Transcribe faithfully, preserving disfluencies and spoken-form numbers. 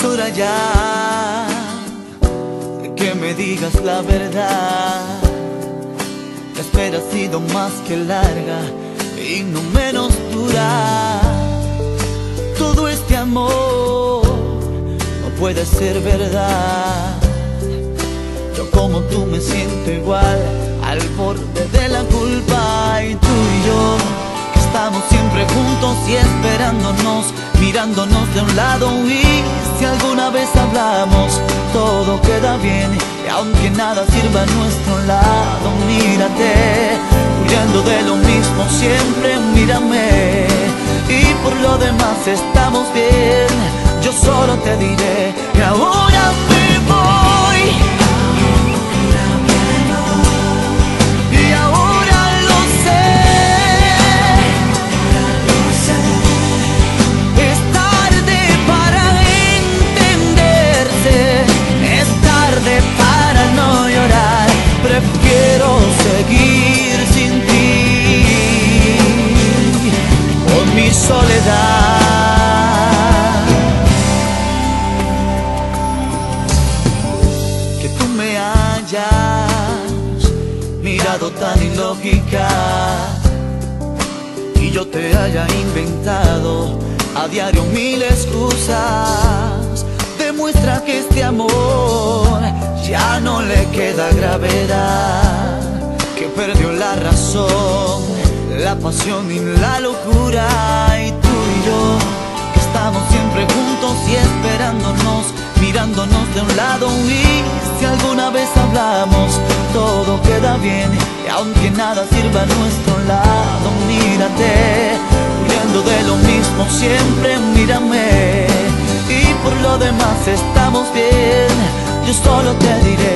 hora ya de que me digas la verdad. La espera ha sido más que larga y no menos dura. Todo este amor no puede ser verdad. Yo como tú me siento igual, al borde de la culpa. Y tú y yo, que estamos siempre juntos y esperándonos, mirándonos de un lado. Y si alguna vez hablamos, todo queda bien. Y aunque nada sirva a nuestro lado, mírate, huyendo de lo mismo siempre, mírame. Y por lo demás estamos bien. Yo solo te diré que ahora me voy. Y ahora lo sé. Es tarde para entenderse, es tarde para no llorar. Prefiero seguir sin ti, con mi soledad. Que tú me hayas mirado tan ilógica y yo te haya inventado a diario mil excusas, demuestra que este amor ya no le queda gravedad, que perdió la razón, la pasión y la locura. Y tú y yo, que estamos siempre juntos y esperándonos, mirándonos de un lado. Y si alguna vez hablamos, todo queda bien. Y aunque nada sirva a nuestro lado, mírate, huyendo de lo mismo siempre, mírame. Y por lo demás estamos bien. Yo solo te diré